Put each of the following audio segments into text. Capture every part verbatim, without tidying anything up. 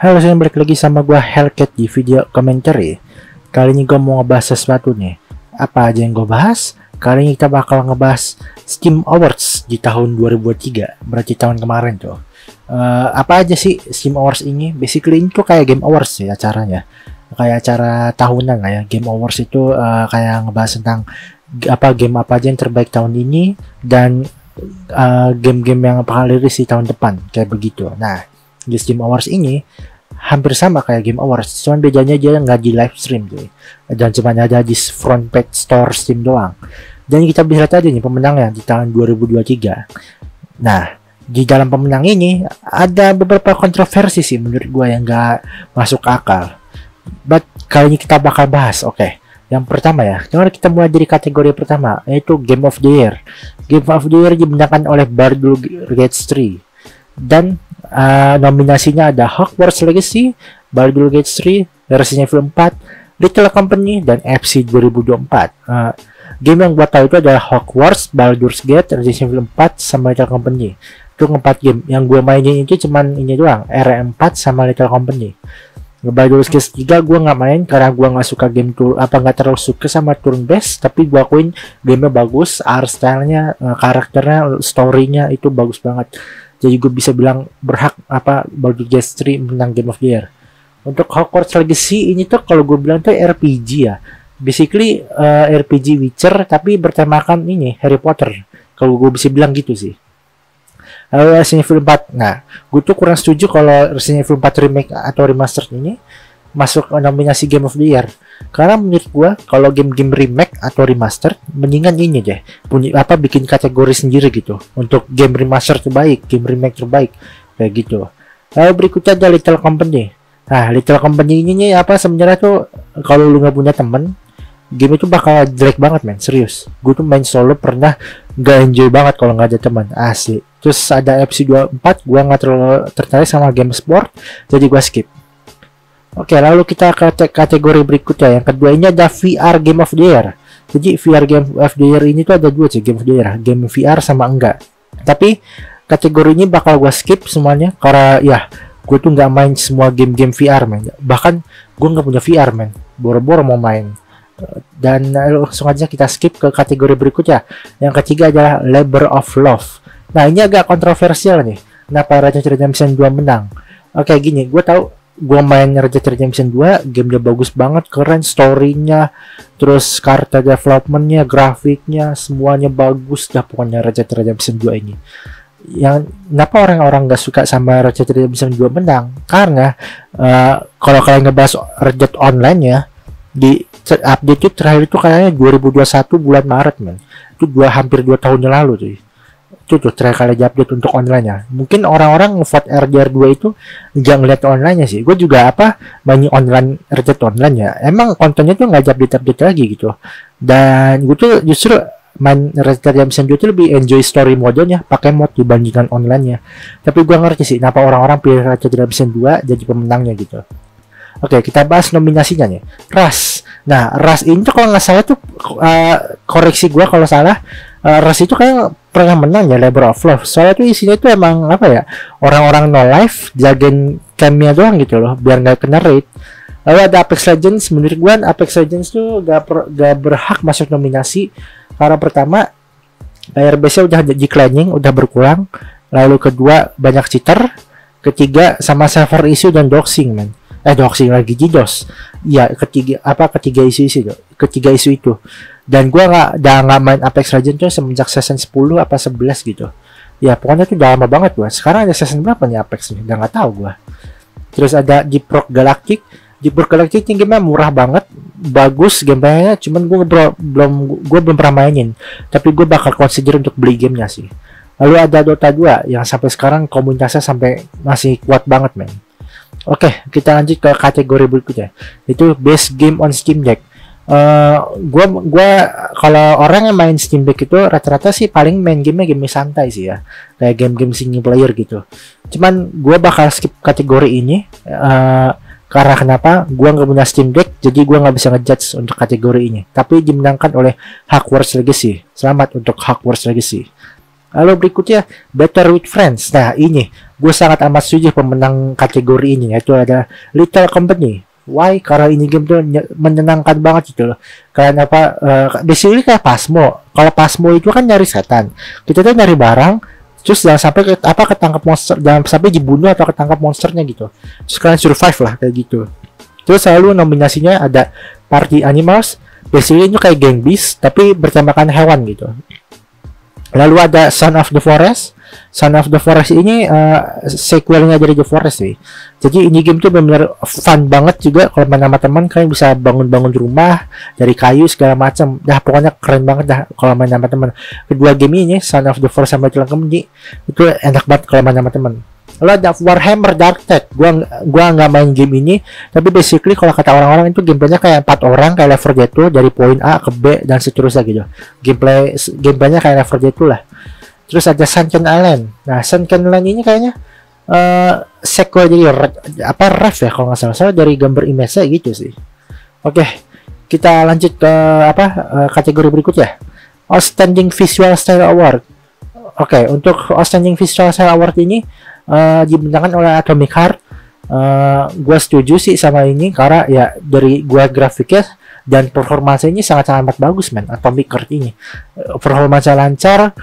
Halo, saya balik lagi sama gua Hellcat di video commentary. Kali ini gua mau ngebahas sesuatu nih. Apa aja yang gua bahas? Kali ini kita bakal ngebahas Steam Awards di tahun dua ribu dua puluh tiga, berarti tahun kemarin tuh. Uh, apa aja sih Steam Awards ini? Basically itu kayak Game Awards ya acaranya. Kayak acara tahunan lah ya. Game Awards itu uh, kayak ngebahas tentang apa game apa aja yang terbaik tahun ini dan game-game uh, yang bakal rilis di tahun depan, kayak begitu. Nah, di Steam Awards ini hampir sama kayak Game Awards, cuman bedanya dia nggak di live stream tuh, dan cuma ada di front page store Steam doang. Dan kita bisa lihat aja nih pemenangnya di tahun dua ribu dua puluh tiga. Nah, di dalam pemenang ini ada beberapa kontroversi sih menurut gue yang nggak masuk akal. But kali ini kita bakal bahas. Oke, okay. Yang pertama ya, mari kita mulai dari kategori pertama, yaitu Game of the Year. Game of the Year dimenangkan oleh Baldur's Gate tiga. Dan uh, nominasinya ada Hogwarts Legacy, Baldur's Gate tiga, Resident Evil empat, Little Company, dan F C dua ribu dua puluh empat. Uh, game yang gua tahu itu adalah Hogwarts, Baldur's Gate, Resident Evil empat, sama Little Company. Itu empat game. Yang gua mainin itu cuman ini doang, R empat sama Little Company. Baldur's Gate tiga gue nggak main karena gue nggak suka game tour, apa nggak terlalu suka sama turn based, tapi gue akuin gamenya bagus, art stylenya, karakternya, storynya itu bagus banget. Jadi gue bisa bilang berhak apa Baldur's Gate tiga menang Game of the Year. Untuk Hogwarts Legacy ini tuh kalau gue bilang tuh R P G ya, basically uh, R P G Witcher tapi bertemakan ini Harry Potter. Kalau gue bisa bilang gitu sih. Lalu Resident Evil empat, nah gue tuh kurang setuju kalau Resident Evil empat remake atau remaster ini masuk nominasi Game of the Year, karena menurut gue kalau game-game remake atau remaster mendingan ini deh punya apa bikin kategori sendiri gitu untuk game remaster terbaik, game remake terbaik kayak gitu. Lalu berikutnya ada Little Company. Nah, Little Company ini nih apa sebenarnya tuh kalau lu nggak punya temen, game itu bakal jelek banget men, serius. Gue tuh main solo pernah gak enjoy banget kalau nggak ada teman, asli. Terus ada F C dua puluh empat, gue nggak terlalu tertarik sama game sport, jadi gue skip. Oke, lalu kita ke kategori berikutnya. Yang kedua ini ada V R Game of the Year. Jadi V R Game of the Year ini tuh ada dua sih Game of the Year, game V R sama enggak. Tapi kategori ini bakal gue skip semuanya karena ya gue tuh nggak main semua game-game V R men. Bahkan gue nggak punya V R men, boro-boro mau main. Dan langsung aja kita skip ke kategori berikutnya. Yang ketiga adalah Labor of Love. Nah, ini agak kontroversial nih. Kenapa Red Dead Redemption dua menang? Oke, gini, gue tahu gue main Red Dead Redemption dua, game dia bagus banget, keren, story-nya, terus kartu development-nya, grafiknya, semuanya bagus dah pokoknya Red Dead Redemption dua ini. Yang kenapa orang-orang gak suka sama Red Dead Redemption dua menang? Karena uh, kalau kalian ngebahas Red Dead Online ya, di update itu terakhir itu kayaknya dua ribu dua puluh satu bulan Maret men. Itu dua hampir dua tahun yang lalu tuh. Itu tuh terakhir kali update untuk online-nya. Mungkin orang-orang ngevote R D R dua itu nggak ngeliat online-nya sih. Gue juga apa banyak online Red Dead Online ya. Emang kontennya tuh nggak update-update lagi gitu. Dan gue tuh justru main Red Dead Redemption dua itu lebih enjoy story modenya pakai mod dibandingkan online-nya. Tapi gue ngerti sih kenapa orang-orang pilih Red Dead Redemption dua jadi pemenangnya gitu. Oke, kita bahas nominasinya nih. Rust. Nah, Rust ini tuh kalau nggak salah tuh uh, koreksi gue kalau salah, uh, Rust itu kayak pernah menang ya Labor of Love. Soalnya tuh isinya itu emang apa ya, orang-orang no life jagain campnya doang gitu loh, biar nggak kena rate. Lalu ada Apex Legends. Menurut gue Apex Legends tuh gak, per, gak berhak masuk nominasi karena pertama player base-nya udah declining, udah berkurang. Lalu kedua banyak cheater. Ketiga sama server issue dan doxing man. Eh doxing lagi DDoS. Iya, ketiga apa ketiga isu isu itu. Ketiga isu itu. Dan gua nggak udah nggak main Apex Legends tuh semenjak season sepuluh apa sebelas gitu. Ya pokoknya tuh udah lama banget gua. Sekarang ada season berapa nih Apex nih? Udah nggak tahu gua. Terus ada Deep Rock Galactic. Deep Rock Galactic ini game murah banget, bagus gameplaynya, cuman gua belum gua belum pernah mainin. Tapi gua bakal consider untuk beli gamenya sih. Lalu ada Dota dua yang sampai sekarang komunitasnya sampai masih kuat banget men. Oke, kita lanjut ke kategori berikutnya. Itu Best Game on Steam Deck. Uh, gua gua kalau orang yang main Steam Deck itu rata-rata sih paling main gamenya game santai sih ya. Kayak game-game single player gitu. Cuman gua bakal skip kategori ini uh, karena kenapa? Gua nggak punya Steam Deck, jadi gua nggak bisa ngejudge untuk kategori ini. Tapi dimenangkan oleh Hogwarts Legacy. Selamat untuk Hogwarts Legacy. Lalu berikutnya Better with Friends. Nah ini gue sangat amat setuju pemenang kategori ini, yaitu ada Little Company. Why? Karena ini game tuh menyenangkan banget gitu loh. Karena apa? Uh, basically kayak Pasmo. Kalau Pasmo itu kan nyari setan, kita tuh nyari barang, terus jangan sampai ke, apa ketangkap monster, jangan sampai dibunuh atau ketangkap monsternya gitu. Terus kalian survive lah kayak gitu. Terus selalu nominasinya ada Party Animals. Basically itu kayak Gang Beasts tapi bertemakan hewan gitu. Lalu ada Son of the Forest. Son of the Forest ini uh, sequelnya dari The Forest sih. Jadi ini game tuh benar-benar fun banget juga kalau main sama teman. Kalian bisa bangun-bangun rumah dari kayu segala macam. Dah pokoknya keren banget dah kalau main sama teman. Kedua game ini Son of the Forest sama Little Company itu enak banget kalau main sama teman. Lalu ada Warhammer Dark Tide. Gua gua nggak main game ini, tapi basically kalau kata orang-orang itu gameplaynya kayak empat orang kayak Left four Dead tuh, dari poin A ke B dan seterusnya gitu. Gameplay gameplaynya kayak Left four Dead tuh lah. Terus ada Sunken Island. Nah, Sunken Island ini kayaknya uh, sequel dari apa ref ya kalau nggak salah. Soalnya dari gambar image-nya gitu sih. Oke, kita lanjut ke apa uh, kategori berikutnya. Outstanding Visual Style Award. Oke, untuk Outstanding Visual Style Award ini uh, dimenangkan oleh Atomic Heart. Uh, gua setuju sih sama ini karena ya dari gua grafiknya dan performanya ini sangat-sangat bagus men. Atomic Heart ini uh, performanya lancar.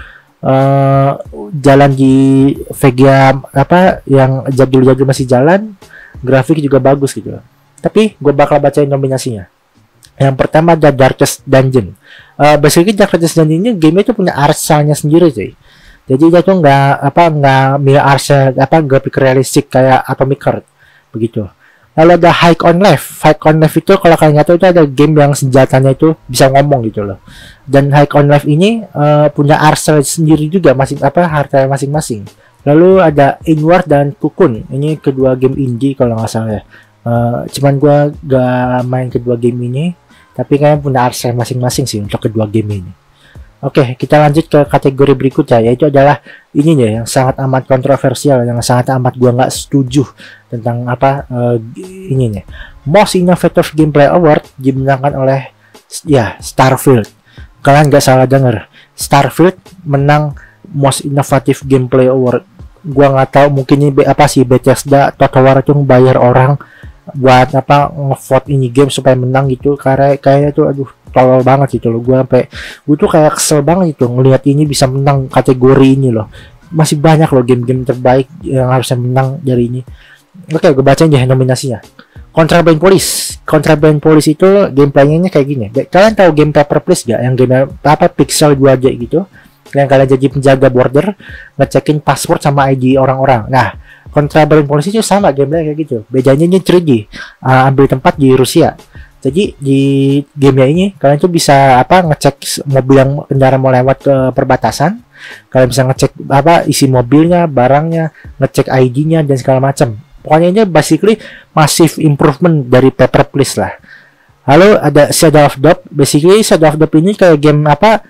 Uh, jalan di V G A apa yang jadul-jadul masih jalan, grafik juga bagus gitu. Tapi gue bakal bacain nominasinya. Yang pertama ada Darkest Dungeon. Uh, basically Darkest Dungeon ini game itu punya art style-nya sendiri sih. Jadi dia tuh nggak apa nggak mirip art style apa grafik realistik kayak Atomic Heart begitu. Lalu ada Hike on Life. Hike on Life itu kalau kalian nggak tahu itu ada game yang senjatanya itu bisa ngomong gitu loh. Dan Hike on Life ini uh, punya art style sendiri juga masing apa harta masing-masing. Lalu ada Inward dan Cocoon. Ini kedua game indie kalau nggak salah ya. Uh, cuman gua gak main kedua game ini, tapi kalian punya art style masing-masing sih untuk kedua game ini. Oke, kita lanjut ke kategori berikutnya, yaitu adalah ini ya yang sangat amat kontroversial, yang sangat amat gua nggak setuju tentang apa uh, ini nih. Most Innovative Gameplay Award dimenangkan oleh ya Starfield. Kalian nggak salah dengar, Starfield menang Most Innovative Gameplay Award. Gua nggak tahu mungkin ini apa sih Bethesda atau Tower itu bayar orang buat apa ngevote ini game supaya menang gitu, karena kayaknya tuh aduh tolol banget gitu loh. Gue sampai gue tuh kayak kesel banget gitu ngelihat ini bisa menang kategori ini loh. Masih banyak loh game-game terbaik yang harusnya menang dari ini. Oke, gue bacain deh nominasinya. Contraband Police. Contraband Police itu gameplaynya kayak gini. Kalian tahu game Paper Please gak? Yang game apa pixel dua D gitu. Yang kalian jadi penjaga border, ngecekin password sama I D orang-orang. Nah, Contraband Police itu sama gameplaynya kayak gitu. Bedanya ini tiga D. Uh, ambil tempat di Rusia. Jadi di gamenya ini kalian tuh bisa apa ngecek mobil yang kendaraan mau lewat ke perbatasan. Kalian bisa ngecek apa isi mobilnya, barangnya, ngecek I D-nya dan segala macam. Pokoknya ini basically massive improvement dari Paper Please lah. Lalu ada Shadow of Doubt. Basically Shadow of Doubt ini kayak game apa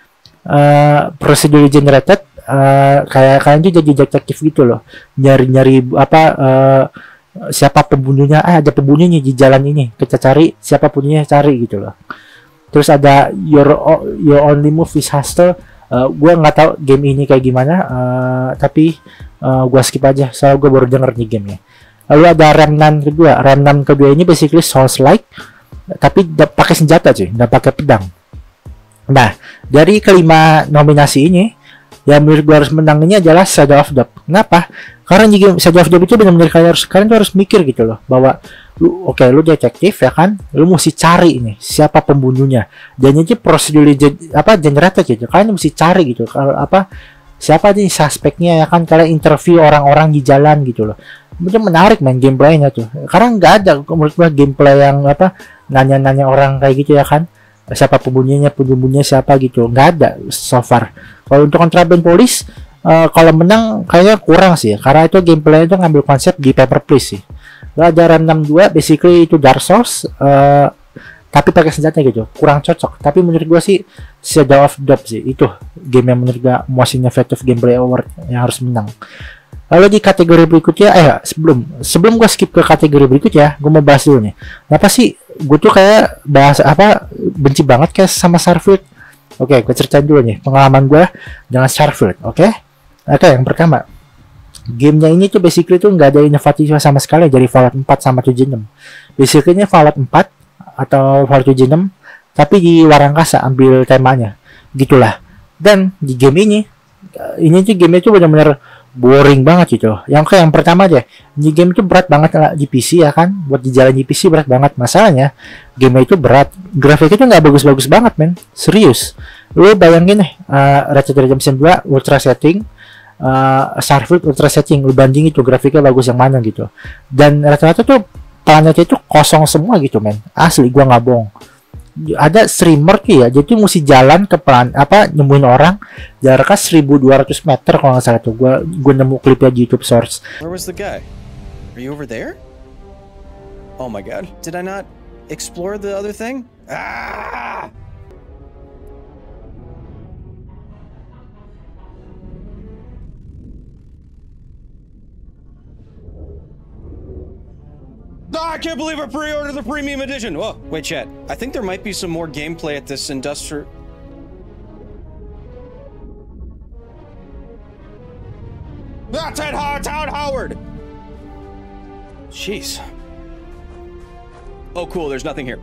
uh, procedurally generated. Uh, kayak kalian tuh jadi detektif gitu loh. Nyari-nyari apa uh, siapa pembunuhnya, ah ada pembunuhnya di jalan ini, kita cari siapa pembunuhnya, cari gitu loh. Terus ada your your only move is hostile. Uh, gue nggak tahu game ini kayak gimana, uh, tapi uh, gue skip aja soalnya gue baru denger nih gamenya. Lalu ada Remnant kedua. Remnant kedua ini basically Souls like tapi pakai senjata cuy, nggak pakai pedang. Nah dari kelima nominasi ini yang menurut gue harus menang ini adalah Shadow of Doubt. Kenapa? Karena di game Shadow of Doubt itu benar-benar kalian harus kalian tuh harus mikir gitu loh, bahwa lu oke okay, lu detektif ya kan, lu mesti cari ini siapa pembunuhnya. Dan ini prosedur apa generator gitu. Kalian mesti cari gitu kalau apa siapa nih suspeknya ya kan, kalian interview orang-orang di jalan gitu loh. Itu menarik main gameplaynya tuh. Karena nggak ada menurut gue gameplay yang apa nanya-nanya orang kayak gitu ya kan. Siapa pembunuhnya, pembunuhnya siapa gitu, nggak ada so far. Kalau untuk Contraband Police, uh, kalau menang kayaknya kurang sih, karena itu gameplay itu ngambil konsep di Paper Please sih. Lalu ada Remnant dua, basically itu Dark Souls, uh, tapi pakai senjata gitu, kurang cocok. Tapi menurut gua sih Shadow of Doubt sih, itu game yang menurut gua Most Innovative Gameplay Award yang harus menang. Lalu di kategori berikutnya, eh sebelum sebelum gue skip ke kategori berikutnya, gue mau bahas dulu nih. Kenapa sih gue tuh kayak bahas apa benci banget kayak sama Starfield? Oke, gue ceritain dulu nih pengalaman gue dengan Starfield. Oke, Oke, yang pertama, gamenya ini tuh basically tuh nggak ada inovatif sama sekali dari Fallout empat sama tujuh enam. Basically ini Fallout empat atau Fallout tujuh enam tapi di luar angkasa ambil temanya. Gitulah. Dan di game ini ini tuh gamenya tuh benar-benar boring banget gitu. Yang kayak yang pertama aja, di game itu berat banget di P C ya kan. Buat di jalan di P C berat banget. Masalahnya game itu berat. Grafiknya tuh nggak bagus-bagus banget, men. Serius. Lu bayangin nih, uh, Red Dead Redemption dua ultra setting, uh, Starfield ultra setting, lu banding itu grafiknya bagus yang mana gitu. Dan rata-rata tuh planetnya itu kosong semua gitu, men. Asli gua nggak bohong. Ada streamer tuh ya, jadi mesti jalan ke plan apa nemuin orang jaraknya seribu dua ratus meter kalau nggak salah tuh. Gua gua nemu klipnya di YouTube Source. Where was the guy? Are you over there? Oh my god, did I not explore the other thing? Ah! Oh, I can't believe I pre-ordered the premium edition. Oh, wait, chat. I think there might be some more gameplay at this industrial. Ah, Ted Howard, Todd Howard. Jeez. Oh, cool. There's nothing here.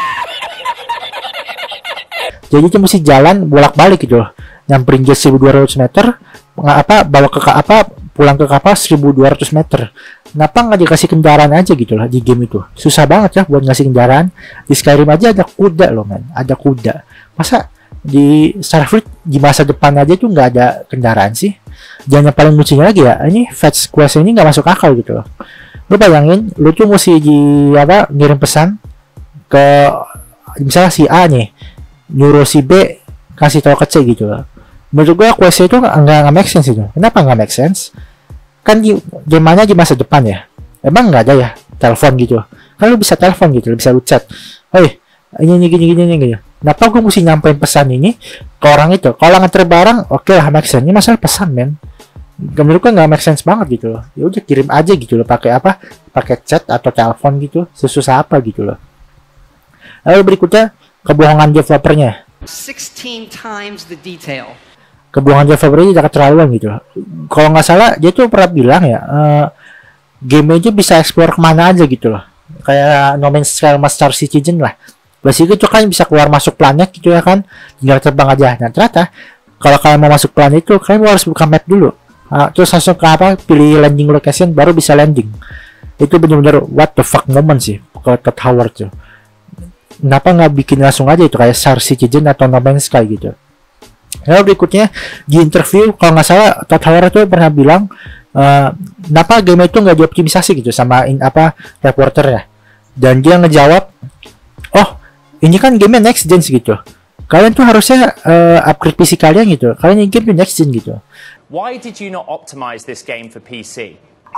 Jadi itu mesti jalan bolak-balik gitu loh. Nyamperin jet seribu dua ratus meter, nggak apa bawa ke apa pulang ke kapal seribu dua ratus meter. Kenapa nggak dikasih kendaraan aja gitu lah di game itu? Susah banget ya buat ngasih kendaraan. Di Skyrim aja ada kuda loh, men. Ada kuda. Masa di Starfield di masa depan aja tuh nggak ada kendaraan sih? Dan yang paling lucunya lagi ya, ini fetch quest ini nggak masuk akal gitu loh. Lu bayangin, lu tuh mesti di apa ngirim pesan ke misalnya si A nih, nyuruh si B kasih tahu ke C gitu loh. Menurut gue quest itu nggak nggak make sense itu. Kenapa nggak make sense? Kan di gamenya di masa depan ya, emang nggak ada ya telepon gitu. Kan lu bisa telepon gitu, lu bisa lu chat, hei ini ini gini gini gini. Kenapa gue mesti nyampein pesan ini ke orang itu? Kalau nganter barang, oke okay lah make sense. Ini masalah pesan, men. Menurut gue nggak make sense banget gitu loh. Ya udah kirim aja gitu loh, pakai apa? Pakai chat atau telepon gitu, sesusah apa gitu loh. Lalu berikutnya kebohongan developernya. sixteen times the detail. Kebohongan developer ini udah keterlaluan gitu. Kalau nggak salah dia tuh pernah bilang ya, uh, game aja bisa explore kemana aja gitu loh. Kayak No Man's Sky sama Star Citizen lah. Basically itu kan bisa keluar masuk planet gitu ya kan, tinggal terbang aja. Nah ternyata kalau kalian mau masuk planet itu kalian harus buka map dulu. Uh, terus langsung ke apa, pilih landing location baru bisa landing. Itu benar-benar what the fuck moment sih ke Todd Howard tuh. Kenapa nggak bikin langsung aja itu kayak Star Citizen atau No Man's Sky gitu. Lalu berikutnya di interview kalau nggak salah Todd Howard itu pernah bilang uh, kenapa game itu nggak dioptimisasi gitu sama in, apa reporternya, dan dia ngejawab, oh ini kan game next gen gitu, kalian tuh harusnya uh, upgrade P C kalian gitu, kalian ini game next gen gitu. Why did you not optimize this game for P C?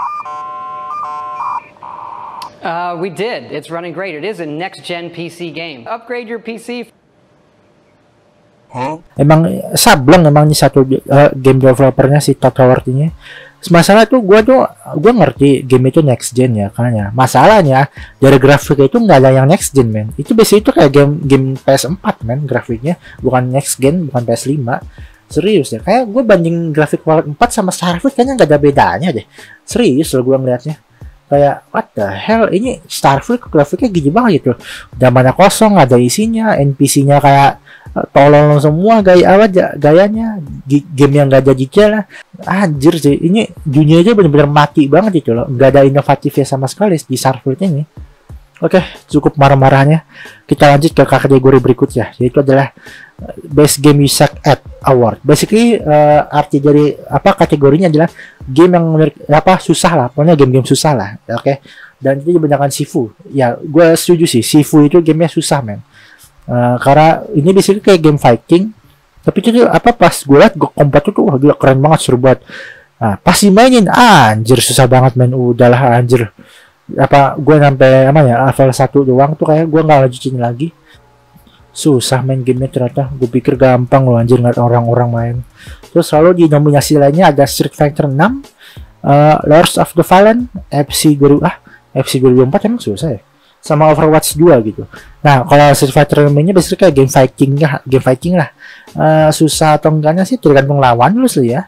Uh, we did. It's running great. It is a next-gen P C game. Upgrade your P C. Huh? Emang sableng emang ini satu uh, game developernya si Todd Howard ini. Masalah tuh gue tuh gue ngerti game itu next gen ya, karena masalahnya dari grafiknya itu nggak ada yang next gen, men. Itu biasanya itu kayak game game P S four, men, grafiknya bukan next gen, bukan P S five. Serius ya, kayak gue banding grafik Fallout four sama Starfield kayaknya nggak ada bedanya deh. Serius loh gue ngeliatnya. Kayak what the hell, ini Starfield grafiknya gini banget gitu. Udah mana kosong, ada isinya, N P C-nya kayak tolong semua gaya apa gayanya, game yang gak ada detail lah. Anjir sih, ini dunia aja bener-bener mati banget itu loh, nggak ada inovatifnya sama sekali di Starfield ini. Oke, cukup marah-marahnya. Kita lanjut ke kategori berikutnya, yaitu adalah Best Game You Suck At Award. Basically uh, arti dari apa kategorinya adalah game yang apa susah lah, pokoknya game-game susah lah. Oke, okay? Dan itu kebanyakan Sifu. Ya, gue setuju sih, Sifu itu gamenya susah, men. Uh, karena ini basically kayak game fighting, tapi itu apa pas gue liat gue kombat tuh wah gila keren banget, seru banget. Nah, pas dimainin anjir susah banget, men. Udahlah anjir. Apa gue sampai apa ya level satu doang tuh kayak gue nggak lanjutin lagi. Susah main gamenya ternyata. Gue pikir gampang loh anjir ngeliat orang-orang main. Terus lalu di nominasi lainnya ada Street Fighter six, uh, Lords of the Fallen, F C dua ribu ah F C dua ribu four emang susah ya, sama Overwatch two gitu. Nah kalau Street Fighter mainnya biasanya kayak game fighting lah, game fighting lah. Uh, susah atau enggaknya sih tergantung lawan lu sih ya.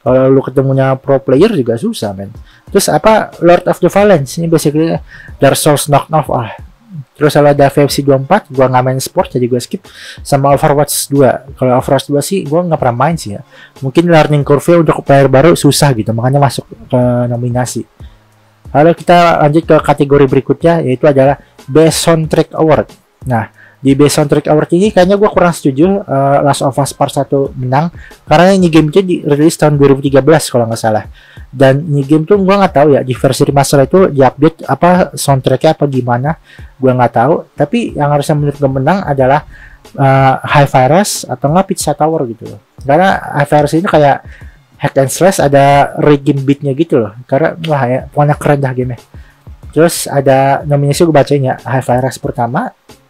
Kalau lu ketemunya pro player juga susah men. Terus apa Lord of the Valence ini basically Dark Souls knock off ah. Terus kalau ada V F C dua puluh empat gua nggak main sport jadi gua skip, sama Overwatch dua. Kalau Overwatch dua sih gua nggak pernah main sih ya. Mungkin learning curve untuk player baru susah gitu, makanya masuk ke nominasi. Lalu kita lanjut ke kategori berikutnya, yaitu adalah Best Soundtrack Award. Nah, di Best Soundtrack Award ini kayaknya gue kurang setuju uh, Last of Us Part satu menang, karena ini game itu dirilis tahun dua ribu tiga belas kalau nggak salah. Dan ini game tuh gue nggak tahu ya di versi remaster itu diupdate apa soundtracknya apa gimana, gue nggak tahu. Tapi yang harusnya menurut gue menang adalah uh, Hi-Fi-Rush atau nggak Pizza Tower gitu loh. Karena Hi-Fi-Rush ini kayak hack and slash, ada rigging beatnya gitu loh. Karena wah ya pokoknya keren dah gamenya. Terus ada nominasi gue bacain ya, Hi-Fi-Rush pertama,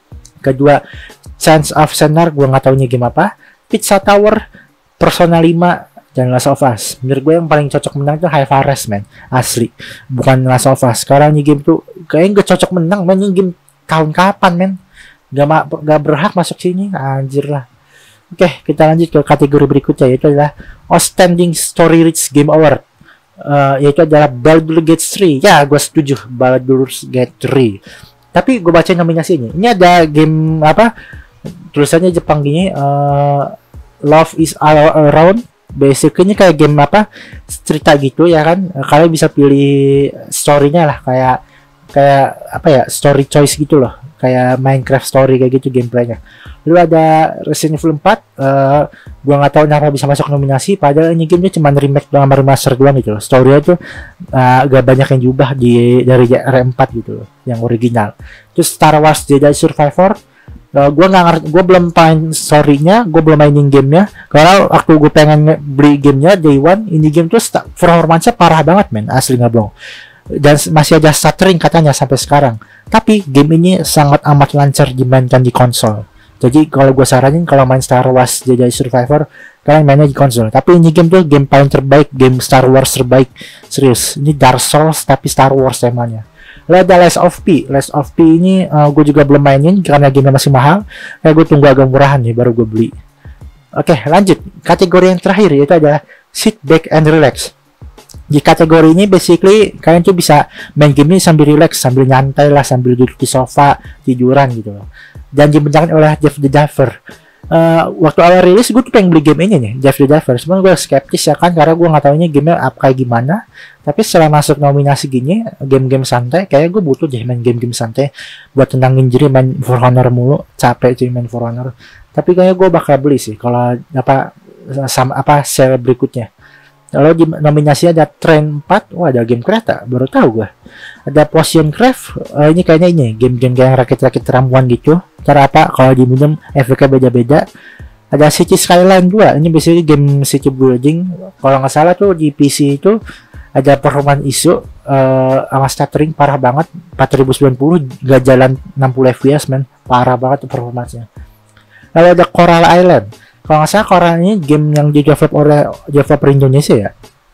kedua Chance of Senar, gue nggak tahu ini game apa, Pizza Tower, Persona lima, dan Last of Us. Menurut gue yang paling cocok menang itu Hi-Fi-Rush man, asli, bukan Last of Us. Sekarang ini game tuh kayaknya gak cocok menang man, ini game tahun kapan men, gak, ma gak berhak masuk sini, anjir lah. Oke, kita lanjut ke kategori berikutnya, yaitu adalah Outstanding Story Rich Game Award, uh, yaitu adalah Baldur's Gate tiga. Ya, gue setuju Baldur's Gate tiga. Tapi gue baca nominasinya. Ini ada game apa? Tulisannya Jepang gini, uh, Love is All Around. Basically ini kayak game apa? Cerita gitu ya kan. Kalian bisa pilih story-nya lah, kayak kayak apa ya? Story choice gitu loh. Kayak Minecraft story kayak gitu gameplaynya. Lalu ada Resident Evil empat. Uh, gue nggak tahu kenapa bisa masuk nominasi. Padahal ini gamenya cuma remake doang, remaster doang gitu loh. Story-nya tuh uh, gak banyak yang diubah di dari R empat gitu loh, yang original. Terus Star Wars Jedi Survivor. Uh, gue nggak ngerti, gue belum main story-nya, gue belum mainin gamenya. Karena waktu gue pengen beli gamenya day one, ini game tuh performanya parah banget men, asli nggak bohong. Dan masih ada stuttering katanya sampai sekarang. Tapi game ini sangat amat lancar dimainkan di konsol. Jadi kalau gue saranin kalau main Star Wars Jedi Survivor, kalian mainnya di konsol. Tapi ini game tuh game paling terbaik, game Star Wars terbaik, serius. Ini Dark Souls tapi Star Wars temanya. Lalu ada Last of P. Last of P ini uh, gue juga belum mainin karena game masih mahal. Kayak gue tunggu agak murahan nih baru gue beli. Oke, lanjut. Kategori yang terakhir yaitu adalah Sit Back and Relax. Di kategori ini basically kalian tuh bisa main game ini sambil relax, sambil nyantai lah, sambil duduk di sofa, tiduran gitu loh. Dan dimenangkan oleh Jeff the Diver. Uh, waktu awal rilis gue tuh pengen beli game ini nih, Jeff the Diver. Cuman gue skeptis ya kan, karena gue nggak tahu ini gamenya apa kayak gimana. Tapi setelah masuk nominasi gini, game-game santai, kayak gue butuh deh main game-game santai buat tenangin diri, main For Honor mulu, capek cuy main For Honor. Tapi kayaknya gue bakal beli sih kalau apa sama apa seri berikutnya. Lalu di nominasinya ada Train empat, wah ada game kereta, baru tahu gue. Ada Potion Craft, uh, ini kayaknya ini game-game kayak rakit-rakit ramuan gitu. Cara apa? Kalau diminum efeknya beda-beda. Ada City Skyline dua, ini biasanya game city building. Kalau nggak salah tuh di P C itu ada performance isu uh, sama stuttering parah banget, empat ribu sembilan puluh, gak jalan enam puluh F P S men, parah banget performanya. Lalu ada Coral Island. Kalau nggak salah Coral ini game yang di-develop oleh developer Indonesia ya.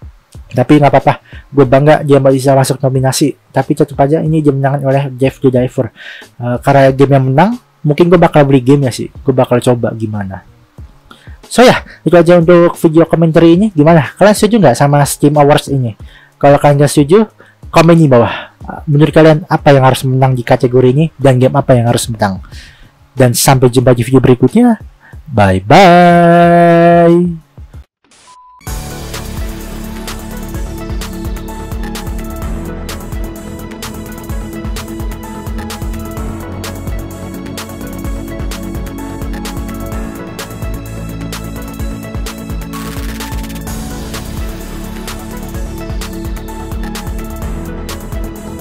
Tapi nggak apa-apa, gue bangga dia bisa masuk nominasi. Tapi tetap aja ini dimenangkan oleh Jeff the Diver. Uh, karena game yang menang, mungkin gue bakal beli game ya sih. Gue bakal coba gimana. So ya, itu aja untuk video komentar ini. Gimana? Kalian setuju nggak sama Steam Awards ini? Kalau kalian nggak setuju, komen di bawah. Uh, menurut kalian apa yang harus menang di kategori ini dan game apa yang harus menang? Dan sampai jumpa di video berikutnya. Bye bye.